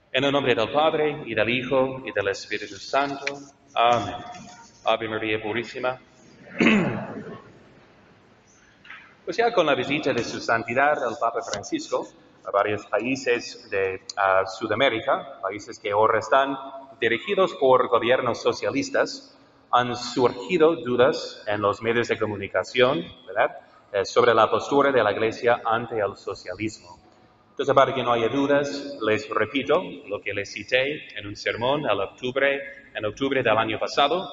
En el nombre del Padre, y del Hijo, y del Espíritu Santo. Amén. Ave María Purísima. Pues ya con la visita de su santidad el Papa Francisco a varios países de Sudamérica, países que ahora están dirigidos por gobiernos socialistas, han surgido dudas en los medios de comunicación, ¿verdad?, sobre la postura de la Iglesia ante el socialismo. Entonces, para que no haya dudas, les repito lo que les cité en un sermón en octubre del año pasado,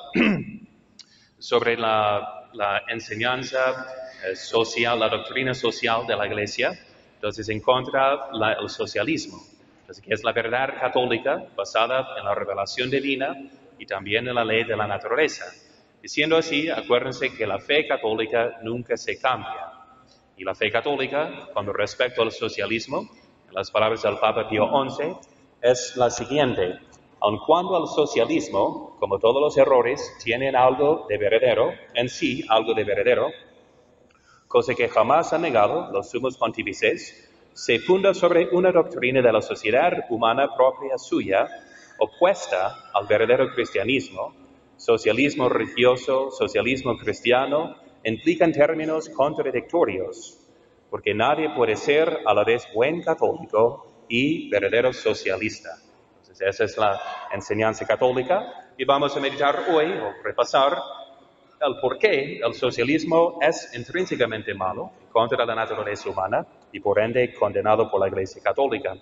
sobre la enseñanza social, la doctrina social de la Iglesia, entonces en contra del socialismo, entonces, que es la verdad católica basada en la revelación divina y también en la ley de la naturaleza. Y siendo así, acuérdense que la fe católica nunca se cambia. Y la fe católica, con respecto al socialismo, en las palabras del Papa Pío XI, es la siguiente: aun cuando el socialismo, como todos los errores, tienen algo de verdadero, en sí algo de verdadero, cosa que jamás han negado los sumos pontífices, se funda sobre una doctrina de la sociedad humana propia suya, opuesta al verdadero cristianismo. Socialismo religioso, socialismo cristiano, implican términos contradictorios, porque nadie puede ser a la vez buen católico y verdadero socialista. Entonces, esa es la enseñanza católica, y vamos a meditar hoy, o repasar, el por qué el socialismo es intrínsecamente malo, en contra de la naturaleza humana, y por ende condenado por la Iglesia Católica.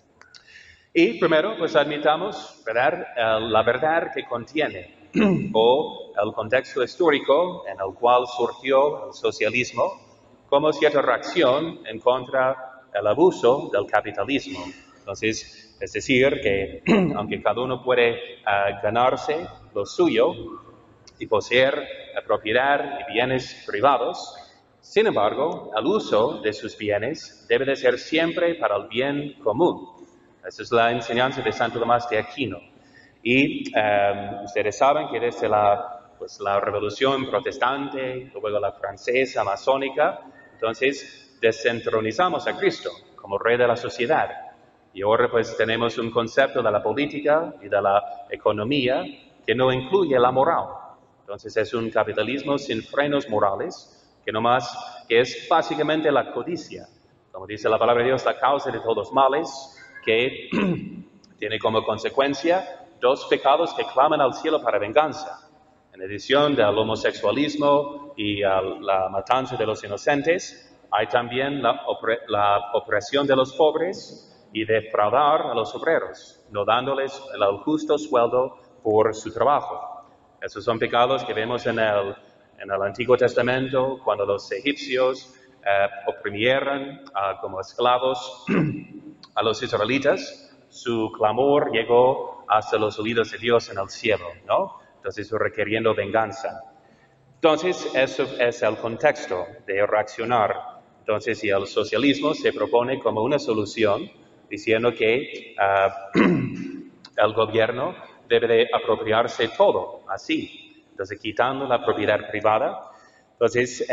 Y primero, pues admitamos, ¿verdad?, la verdad que contiene, o el contexto histórico en el cual surgió el socialismo, como cierta reacción en contra del abuso del capitalismo. Entonces, es decir, que aunque cada uno puede ganarse lo suyo y poseer propiedad y bienes privados, sin embargo, el uso de sus bienes debe de ser siempre para el bien común. Esa es la enseñanza de Santo Tomás de Aquino. Y ustedes saben que desde la revolución protestante, luego la francesa, masónica, entonces desentronizamos a Cristo como rey de la sociedad. Y ahora pues tenemos un concepto de la política y de la economía que no incluye la moral. Entonces es un capitalismo sin frenos morales, que es básicamente la codicia. Como dice la palabra de Dios, la causa de todos los males, que tiene como consecuencia dos pecados que claman al cielo para venganza. En adición del homosexualismo y la matanza de los inocentes, hay también la opresión de los pobres y defraudar a los obreros, no dándoles el justo sueldo por su trabajo. Esos son pecados que vemos en el Antiguo Testamento, cuando los egipcios oprimieron como esclavos a los israelitas. Su clamor llegó hasta los oídos de Dios en el cielo, ¿no? Entonces, requiriendo venganza. Entonces, eso es el contexto de reaccionar. Entonces, y el socialismo se propone como una solución, diciendo que el gobierno debe de apropiarse todo, así. Entonces, quitando la propiedad privada. Entonces,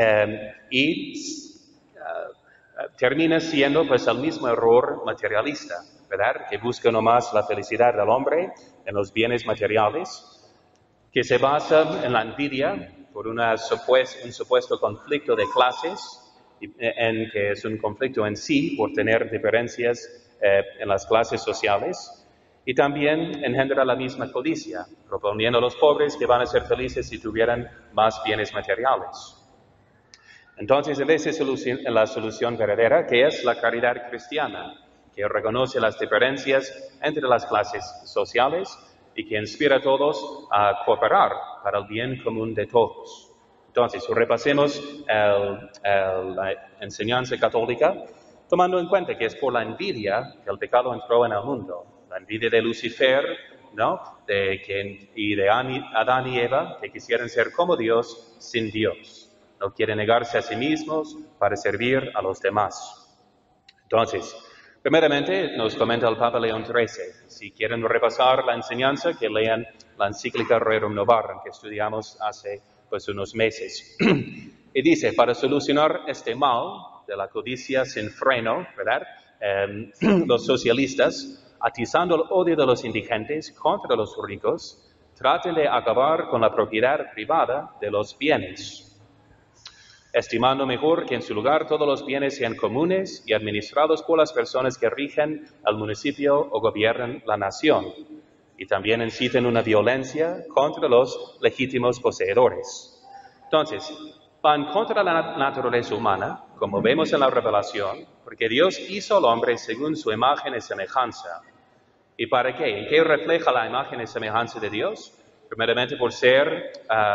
termina siendo pues el mismo error materialista, ¿verdad?, que busca nomás la felicidad del hombre en los bienes materiales, que se basa en la envidia por un supuesto conflicto de clases, en que es un conflicto en sí por tener diferencias en las clases sociales, y también engendra la misma codicia, proponiendo a los pobres que van a ser felices si tuvieran más bienes materiales. Entonces, esa es la solución verdadera, que es la caridad cristiana, que reconoce las diferencias entre las clases sociales y que inspira a todos a cooperar para el bien común de todos. Entonces, repasemos la enseñanza católica, tomando en cuenta que es por la envidia que el pecado entró en el mundo. La envidia de Lucifer, ¿no?, y de Adán y Eva, que quisieran ser como Dios sin Dios. No quieren negarse a sí mismos para servir a los demás. Entonces, primeramente nos comenta el Papa León XIII. Si quieren repasar la enseñanza, que lean la encíclica Rerum Novarum, que estudiamos hace unos meses. Y dice, para solucionar este mal de la codicia sin freno, ¿verdad?, los socialistas atizando el odio de los indigentes contra los ricos, traten de acabar con la propiedad privada de los bienes, estimando mejor que en su lugar todos los bienes sean comunes y administrados por las personas que rigen al municipio o gobiernan la nación, y también inciten una violencia contra los legítimos poseedores. Entonces, van contra la naturaleza humana, como vemos en la Revelación, porque Dios hizo al hombre según su imagen y semejanza. ¿Y para qué? ¿En qué refleja la imagen y semejanza de Dios? Primeramente por ser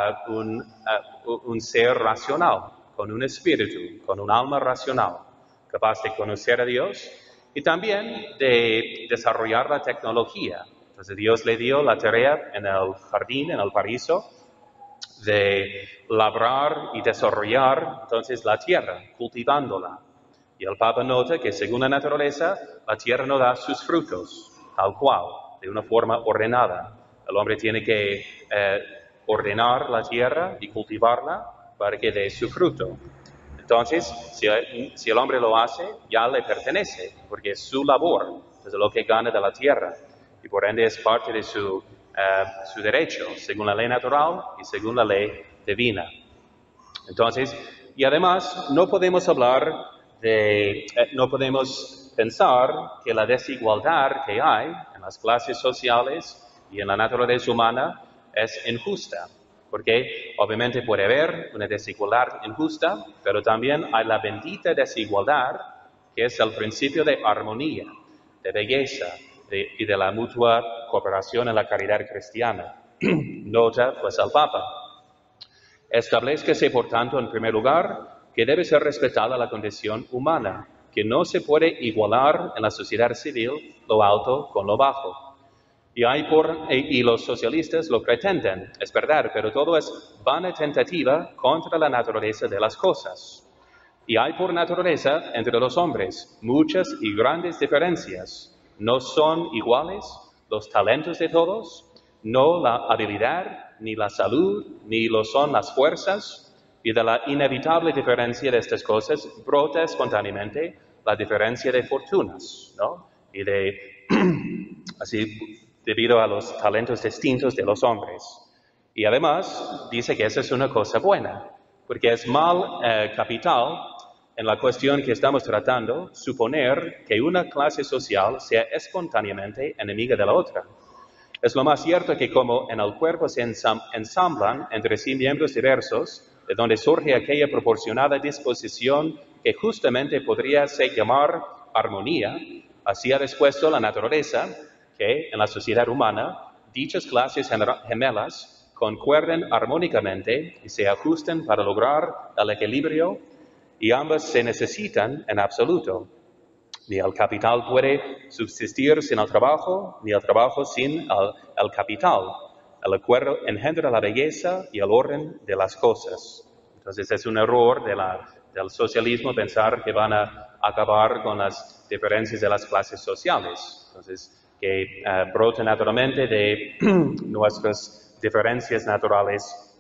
un ser racional, con un espíritu, con un alma racional, capaz de conocer a Dios y también de desarrollar la tecnología. Entonces Dios le dio la tarea en el jardín, en el paraíso, de labrar y desarrollar entonces la tierra, cultivándola. Y el Papa nota que según la naturaleza, la tierra no da sus frutos, tal cual, de una forma ordenada. El hombre tiene que ordenar la tierra y cultivarla para que dé su fruto. Entonces, si el hombre lo hace, ya le pertenece, porque es su labor, es lo que gana de la tierra. Y por ende es parte de su derecho, según la ley natural y según la ley divina. Entonces, y además, no podemos pensar que la desigualdad que hay en las clases sociales y en la naturaleza humana es injusta, porque obviamente puede haber una desigualdad injusta, pero también hay la bendita desigualdad, que es el principio de armonía, de belleza y de la mutua cooperación en la caridad cristiana. Nota pues al Papa. Establezcase, por tanto, en primer lugar, que debe ser respetada la condición humana, que no se puede igualar en la sociedad civil lo alto con lo bajo. Y los socialistas lo pretenden, es verdad, pero todo es vana tentativa contra la naturaleza de las cosas. Y hay por naturaleza entre los hombres muchas y grandes diferencias. No son iguales los talentos de todos, no la habilidad, ni la salud, ni lo son las fuerzas, y de la inevitable diferencia de estas cosas brota espontáneamente la diferencia de fortunas, ¿no? Y así debido a los talentos distintos de los hombres. Y además dice que esa es una cosa buena, porque es mal capital en la cuestión que estamos tratando suponer que una clase social sea espontáneamente enemiga de la otra. Es lo más cierto que como en el cuerpo se ensamblan entre sí miembros diversos, de donde surge aquella proporcionada disposición que justamente podría ser llamar armonía, así ha dispuesto la naturaleza que en la sociedad humana dichas clases gemelas concuerden armónicamente y se ajusten para lograr el equilibrio, y ambas se necesitan en absoluto. Ni el capital puede subsistir sin el trabajo, ni el trabajo sin el capital. El acuerdo engendra la belleza y el orden de las cosas. Entonces es un error del socialismo pensar que van a acabar con las diferencias de las clases sociales. Entonces, que brota naturalmente de nuestras diferencias naturales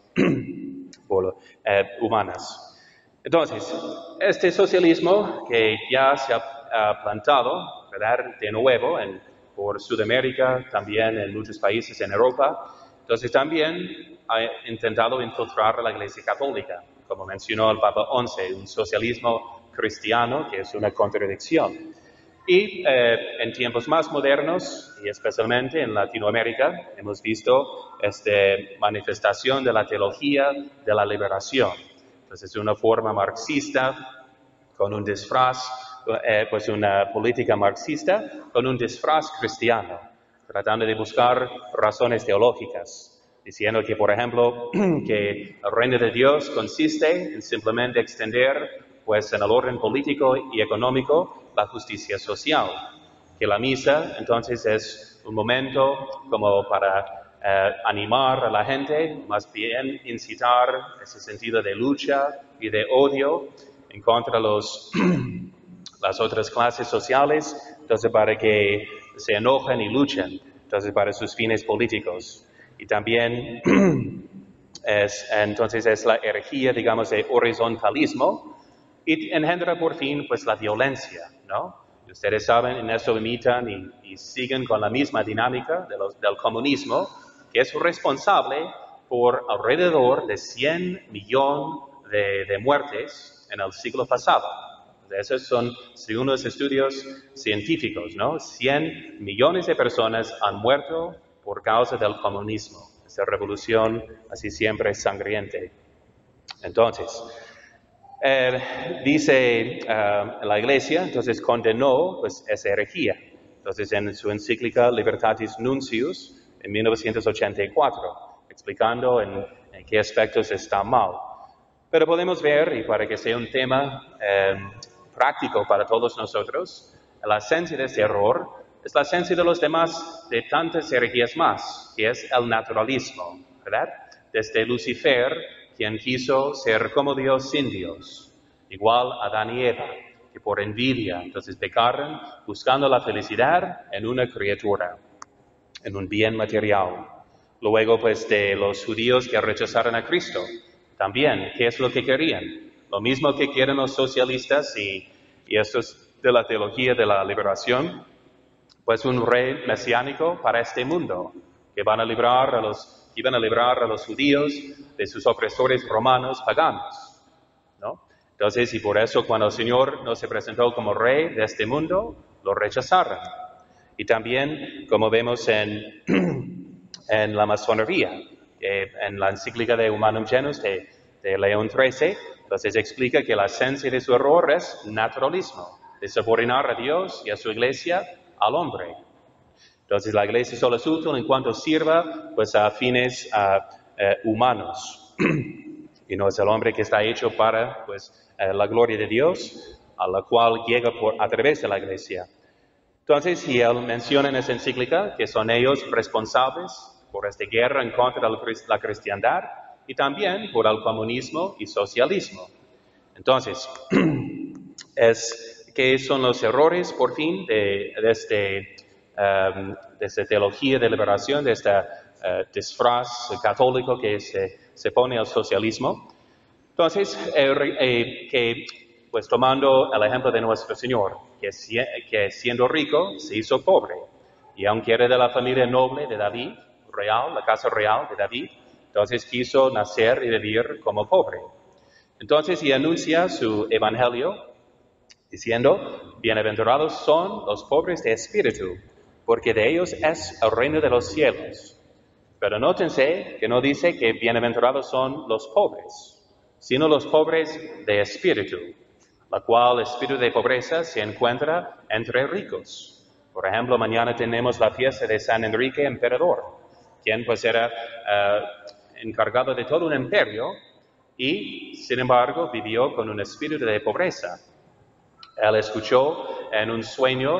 humanas. Entonces, este socialismo que ya se ha plantado, ¿verdad?, de nuevo por Sudamérica, también en muchos países en Europa, entonces también ha intentado infiltrar la Iglesia Católica, como mencionó el Papa XI, un socialismo cristiano que es una contradicción. Y en tiempos más modernos, y especialmente en Latinoamérica, hemos visto esta manifestación de la teología de la liberación. Entonces es una forma marxista con un disfraz, pues una política marxista con un disfraz cristiano, tratando de buscar razones teológicas, diciendo que, por ejemplo, que el reino de Dios consiste en simplemente extender, pues en el orden político y económico, la justicia social, que la misa entonces es un momento como para animar a la gente, más bien incitar ese sentido de lucha y de odio en contra de las otras clases sociales, entonces para que se enojen y luchen, entonces para sus fines políticos. Y también entonces es la herejía, digamos, de horizontalismo, y engendra por fin pues la violencia, ¿no? Y ustedes saben, en eso imitan y siguen con la misma dinámica del comunismo, que es responsable por alrededor de 100 millones de muertes en el siglo pasado. Esos son, según los estudios científicos, ¿no? 100 millones de personas han muerto por causa del comunismo, esa revolución así siempre sangriente. Entonces, dice la Iglesia, entonces condenó pues, esa herejía. Entonces, en su encíclica Libertatis Nuncius, en 1984, explicando en qué aspectos está mal. Pero podemos ver, y para que sea un tema práctico para todos nosotros, la esencia de este error es la esencia de los demás, de tantas herejías más, que es el naturalismo, ¿verdad? Desde Lucifer, quien quiso ser como Dios sin Dios, igual a Adán y Eva, que por envidia entonces pecaron buscando la felicidad en una criatura, en un bien material. Luego, pues, de los judíos que rechazaron a Cristo, también, ¿qué es lo que querían? Lo mismo que quieren los socialistas y esto es de la teología de la liberación, pues un rey mesiánico para este mundo, que iban a librar a los judíos de sus opresores romanos paganos, ¿no? Entonces, y por eso cuando el Señor no se presentó como rey de este mundo, lo rechazaron. Y también, como vemos en la masonería, en la encíclica de Humanum Genus de León XIII, entonces explica que la esencia de su error es naturalismo, de subordinar a Dios y a su iglesia al hombre. Entonces la iglesia solo es útil en cuanto sirva pues, a fines humanos. Y no es el hombre que está hecho para pues, la gloria de Dios, a la cual llega a través de la iglesia. Entonces, y él menciona en esa encíclica que son ellos responsables por esta guerra en contra de la cristiandad y también por el comunismo y socialismo. Entonces, ¿qué son los errores, por fin, de esta teología de liberación, de este disfraz católico que se pone al socialismo? Entonces, pues tomando el ejemplo de nuestro Señor, que siendo rico se hizo pobre, y aunque era de la familia noble de David, real, la casa real de David, entonces quiso nacer y vivir como pobre. Entonces, y anuncia su evangelio diciendo, bienaventurados son los pobres de espíritu, porque de ellos es el reino de los cielos. Pero nótense que no dice que bienaventurados son los pobres, sino los pobres de espíritu, la cual espíritu de pobreza se encuentra entre ricos. Por ejemplo, mañana tenemos la fiesta de San Enrique Emperador, quien pues era encargado de todo un imperio y, sin embargo, vivió con un espíritu de pobreza. Él escuchó en un sueño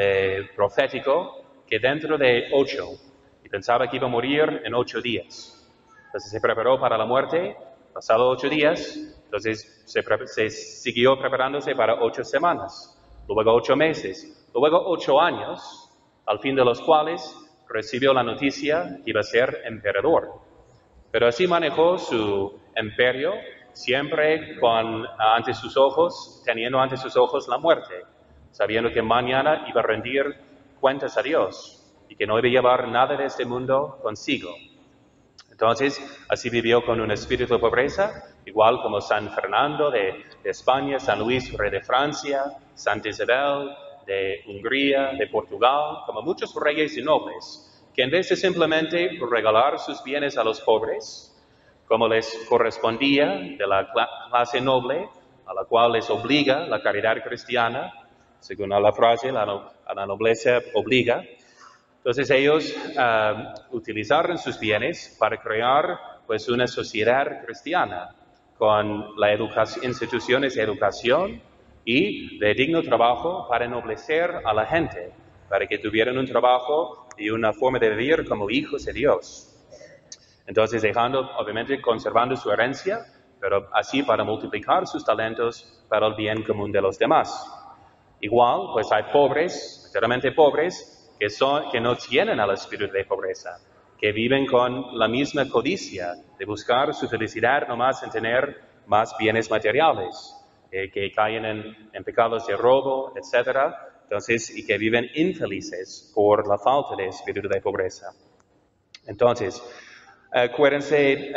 profético que dentro de 8, y pensaba que iba a morir en 8 días. Entonces se preparó para la muerte, pasado 8 días, entonces se siguió preparándose para 8 semanas, luego 8 meses, luego 8 años, al fin de los cuales recibió la noticia que iba a ser emperador. Pero así manejó su imperio, siempre ante sus ojos, teniendo ante sus ojos la muerte, sabiendo que mañana iba a rendir cuentas a Dios y que no iba a llevar nada de este mundo consigo. Entonces, así vivió con un espíritu de pobreza, igual como San Fernando de España, San Luis, rey de Francia, Santa Isabel de Hungría, de Portugal, como muchos reyes y nobles, que en vez de simplemente regalar sus bienes a los pobres, como les correspondía de la clase noble, a la cual les obliga la caridad cristiana, según la frase, a la nobleza obliga. Entonces ellos utilizaron sus bienes para crear pues una sociedad cristiana con instituciones de educación y de digno trabajo para ennoblecer a la gente, para que tuvieran un trabajo y una forma de vivir como hijos de Dios. Entonces obviamente conservando su herencia, pero así para multiplicar sus talentos para el bien común de los demás. Igual, pues hay pobres, enteramente pobres, que no tienen el espíritu de pobreza, que viven con la misma codicia de buscar su felicidad nomás en tener más bienes materiales, que caen en pecados de robo, etc. Entonces, y que viven infelices por la falta de espíritu de pobreza. Entonces, acuérdense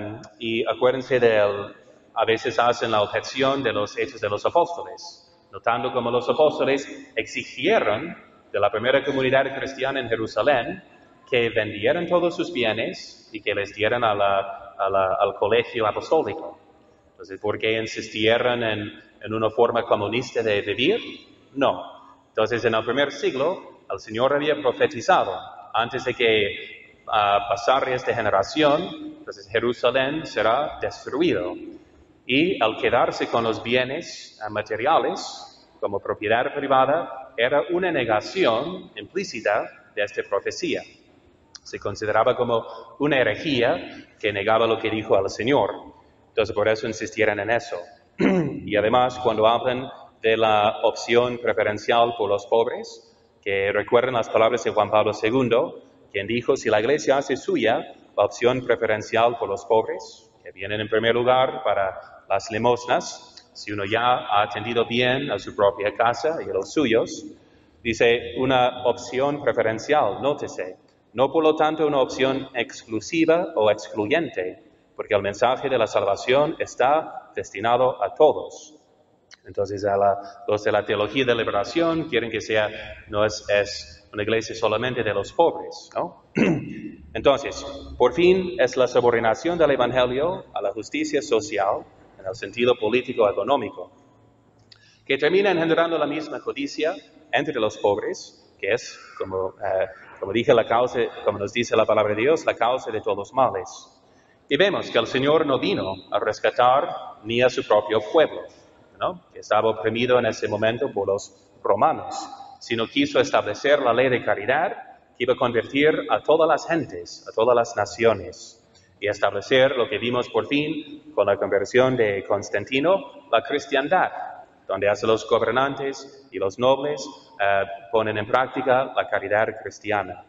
a veces hacen la objeción de los hechos de los apóstoles, notando cómo los apóstoles exigieron de la primera comunidad cristiana en Jerusalén que vendieran todos sus bienes y que les dieran al colegio apostólico. Entonces, ¿por qué insistieron en una forma comunista de vivir? No. Entonces, en el primer siglo, el Señor había profetizado, antes de que pasara esta generación, entonces Jerusalén será destruido. Y al quedarse con los bienes materiales como propiedad privada, era una negación implícita de esta profecía. Se consideraba como una herejía que negaba lo que dijo el Señor. Entonces, por eso insistieron en eso. Y además, cuando hablan de la opción preferencial por los pobres, que recuerden las palabras de Juan Pablo II, quien dijo, si la Iglesia hace suya la opción preferencial por los pobres, que vienen en primer lugar para las limosnas, si uno ya ha atendido bien a su propia casa y a los suyos, dice una opción preferencial, nótese, no por lo tanto una opción exclusiva o excluyente, porque el mensaje de la salvación está destinado a todos. Entonces, los de la teología de liberación quieren que no es una iglesia solamente de los pobres, ¿no? Entonces, por fin es la subordinación del Evangelio a la justicia social, en el sentido político-económico, que termina engendrando la misma codicia entre los pobres, que es, como dije, como nos dice la palabra de Dios, la causa de todos los males. Y vemos que el Señor no vino a rescatar ni a su propio pueblo, ¿no?, que estaba oprimido en ese momento por los romanos, sino quiso establecer la ley de caridad que iba a convertir a todas las gentes, a todas las naciones, y establecer lo que vimos por fin con la conversión de Constantino, la cristiandad, donde hasta los gobernantes y los nobles ponen en práctica la caridad cristiana.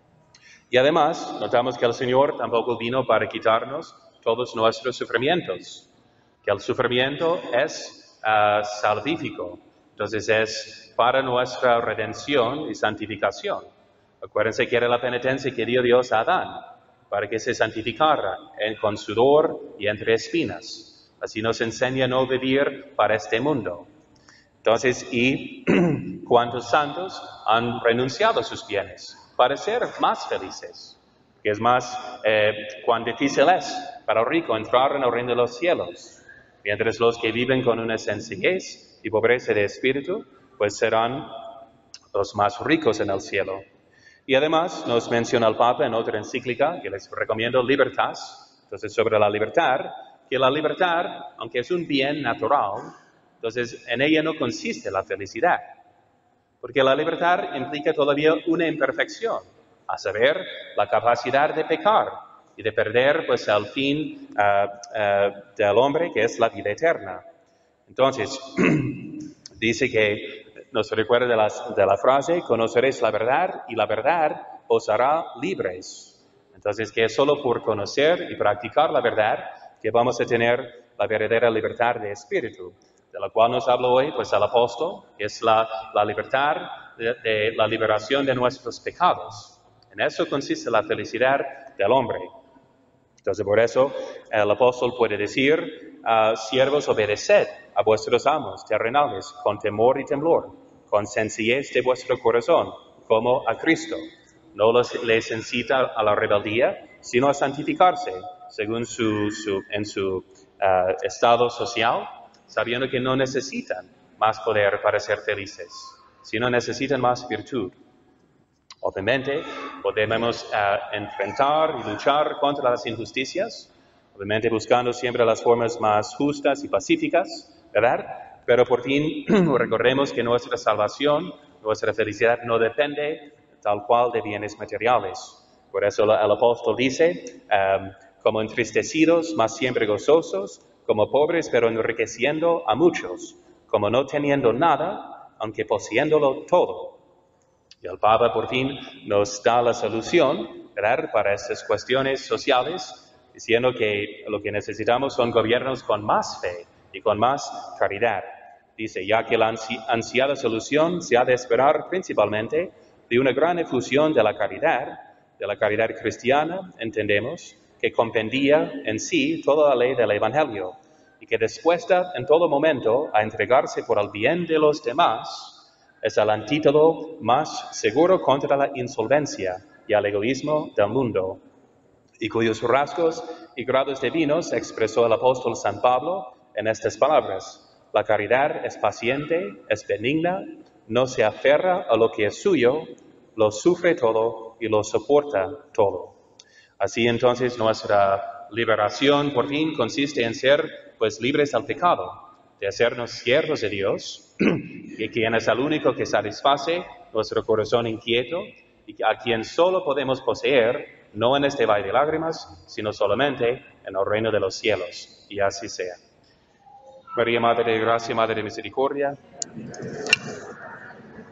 Y además, notamos que el Señor tampoco vino para quitarnos todos nuestros sufrimientos, que el sufrimiento es salvífico, entonces es para nuestra redención y santificación. Acuérdense que era la penitencia que dio Dios a Adán, para que se santificara con sudor y entre espinas. Así nos enseña a no vivir para este mundo. Entonces, ¿y cuántos santos han renunciado a sus bienes para ser más felices? Que es más, cuán difícil es para el rico entrar en el reino de los cielos, mientras los que viven con una sencillez y pobreza de espíritu, pues serán los más ricos en el cielo. Y además nos menciona el Papa en otra encíclica, que les recomiendo, Libertas, entonces sobre la libertad, que la libertad, aunque es un bien natural, entonces en ella no consiste la felicidad, porque la libertad implica todavía una imperfección, a saber, la capacidad de pecar y de perder pues el fin del hombre, que es la vida eterna. Entonces, dice que nos recuerda de la frase, conoceréis la verdad y la verdad os hará libres. Entonces, que es solo por conocer y practicar la verdad que vamos a tener la verdadera libertad de espíritu, de la cual nos habla hoy pues el apóstol, que es la libertad de la liberación de nuestros pecados. En eso consiste la felicidad del hombre. Entonces, por eso el apóstol puede decir, siervos, obedeced a vuestros amos terrenales con temor y temblor, con sencillez de vuestro corazón, como a Cristo. No les incita a la rebeldía, sino a santificarse según en su estado social, sabiendo que no necesitan más poder para ser felices, sino necesitan más virtud. Obviamente, podemos enfrentar y luchar contra las injusticias, obviamente buscando siempre las formas más justas y pacíficas, ¿verdad? Pero por fin recordemos que nuestra salvación, nuestra felicidad no depende tal cual de bienes materiales. Por eso el apóstol dice, como entristecidos, mas siempre gozosos, como pobres, pero enriqueciendo a muchos, como no teniendo nada, aunque poseyéndolo todo. Y el Papa por fin nos da la solución, ¿verdad?, para estas cuestiones sociales, diciendo que lo que necesitamos son gobiernos con más fe y con más caridad. Dice, ya que la ansiada solución se ha de esperar principalmente de una gran efusión de la caridad cristiana, entendemos, que comprendía en sí toda la ley del Evangelio, y que dispuesta en todo momento a entregarse por el bien de los demás, es el antídoto más seguro contra la insolvencia y el egoísmo del mundo, y cuyos rasgos y grados divinos expresó el apóstol San Pablo en estas palabras. La caridad es paciente, es benigna, no se aferra a lo que es suyo, lo sufre todo y lo soporta todo. Así entonces nuestra liberación por fin consiste en ser pues libres del pecado, de hacernos siervos de Dios, y quien es el único que satisface nuestro corazón inquieto y a quien solo podemos poseer, no en este valle de lágrimas, sino solamente en el reino de los cielos. Y así sea. María, Madre de Gracia, Madre de Misericordia,